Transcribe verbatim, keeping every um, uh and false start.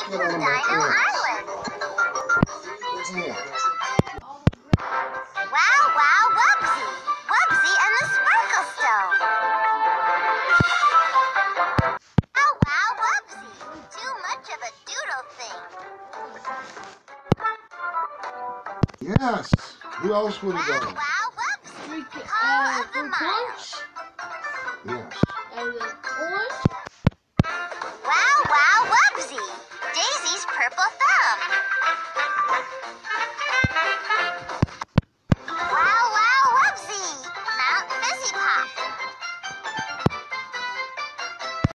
to Dino Island. Wow, wow, Wubbzy. Wubbzy and the Sparkle Stone. Wow, wow, Wubbzy. Too much of a doodle thing. Yes. Who else would have Wow, done? wow, Wubbzy. Call of the Mile. Yes. Wow, wow, Wubbzy. Daisy's purple thumb.